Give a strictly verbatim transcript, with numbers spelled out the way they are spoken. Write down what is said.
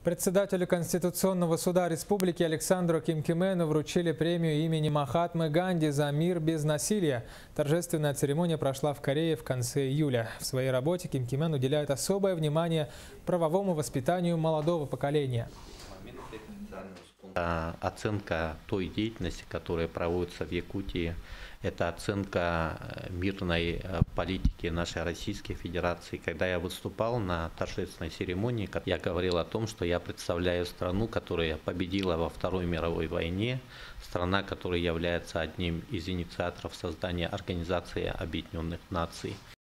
Председателю Конституционного суда Республики Александру Кимкимену вручили премию имени Махатмы Ганди за мир без насилия. Торжественная церемония прошла в Корее в конце июля. В своей работе Кимкимен уделяет особое внимание правовому воспитанию молодого поколения. Оценка той деятельности, которая проводится в Якутии, это оценка мирной политики нашей Российской Федерации. Когда я выступал на торжественной церемонии, я говорил о том, что я представляю страну, которая победила во Второй мировой войне, страна, которая является одним из инициаторов создания Организации Объединенных Наций.